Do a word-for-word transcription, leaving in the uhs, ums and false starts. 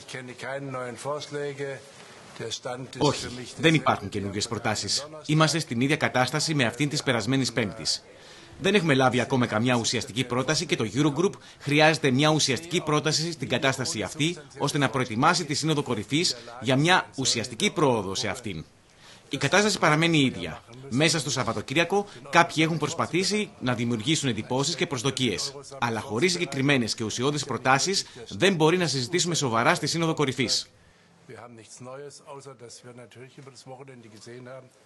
Όχι, δεν υπάρχουν καινούργιες προτάσεις. Είμαστε στην ίδια κατάσταση με αυτήν της περασμένης Πέμπτης. Δεν έχουμε λάβει ακόμα καμιά ουσιαστική πρόταση και το Eurogroup χρειάζεται μια ουσιαστική πρόταση στην κατάσταση αυτή, ώστε να προετοιμάσει τη Σύνοδο Κορυφής για μια ουσιαστική πρόοδο σε αυτήν. Η κατάσταση παραμένει η ίδια. Μέσα στο Σαββατοκύριακο κάποιοι έχουν προσπαθήσει να δημιουργήσουν εντυπώσεις και προσδοκίες. Αλλά χωρίς συγκεκριμένες και ουσιώδεις προτάσεις δεν μπορεί να συζητήσουμε σοβαρά στη Σύνοδο Κορυφής.